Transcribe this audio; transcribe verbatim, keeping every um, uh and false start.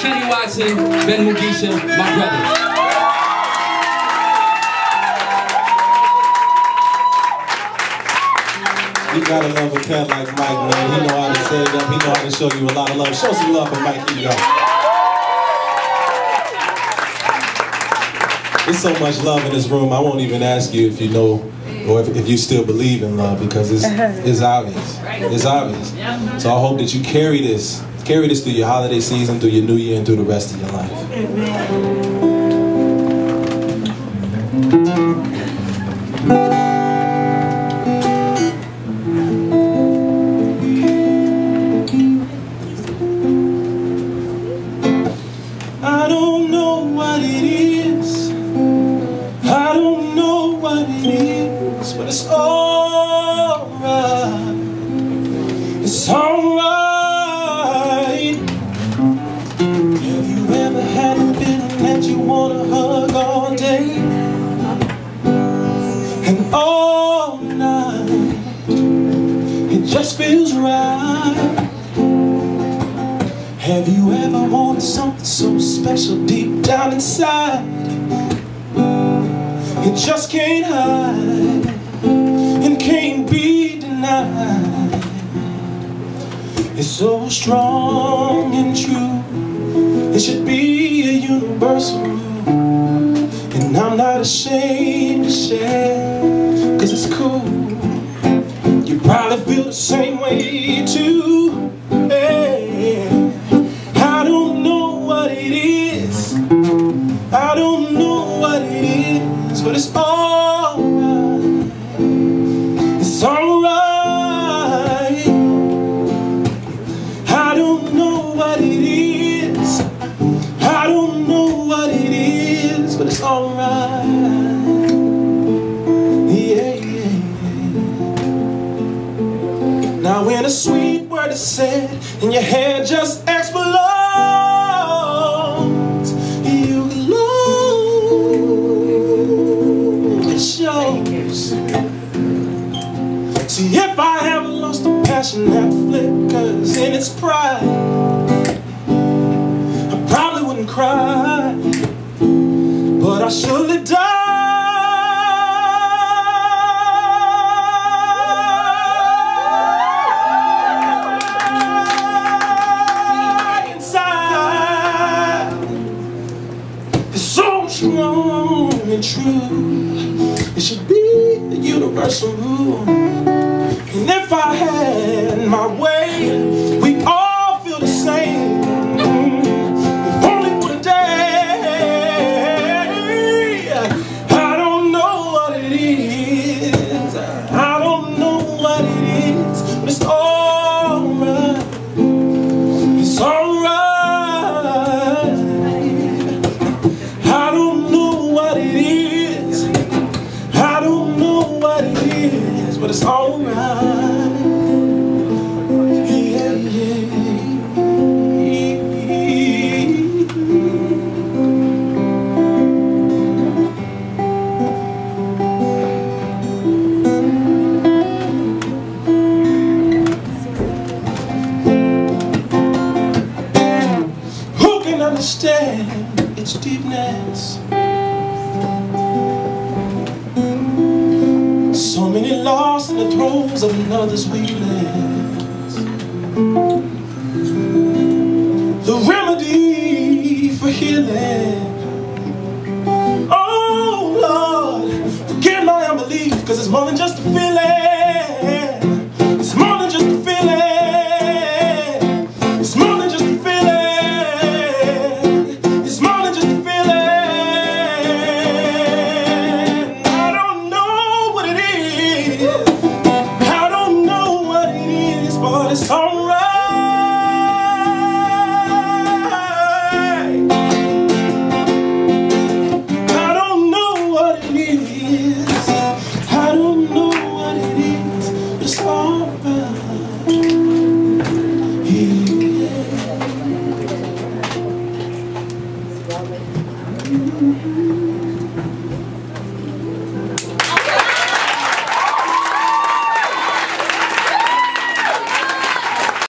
Kenny Watson, Ben Mugisha, my brothers. You gotta love a cat like Mike, man. He know how to set it up. He know how to show you a lot of love. Show some love for Mike. Here you go. There's so much love in this room. I won't even ask you if you know or if, if you still believe in love, because it's, it's obvious. It's obvious. So I hope that you carry this, carry this through your holiday season, through your new year, and through the rest of your life. Amen. I don't know what it is, I don't know what it is, but it's alright, it's alright. Have you ever had a feeling that you want to hug all day and all night? It just feels right. Have you ever wanted something so special deep down inside? It just can't hide and can't be denied. It's so strong and true, it should be a universal rule. And I'm not ashamed to share, cause it's cool. You probably feel the same way too. Hey. I don't know what it is, I don't know what it is, but it's alright, it's alright. I don't know what it is, I don't know what it is, but it's alright. Yeah, yeah. Now when a sweet word is said and your head just explodes, you glow, it shows. See, if I ever lost a passion that flickers in its pride, I probably wouldn't cry, but I surely die. Strong and true, it should be a universal rule. And if I had my way, we all feel the same. If only for the day. I don't know what it is, I don't know what it is, but it's alright, it's alright. But it's alright. Yeah, yeah. Who can understand its deepness? So many lost in the throes of another's weakness. The remedy for healing. Oh Lord, forgive my unbelief, cause it's more than just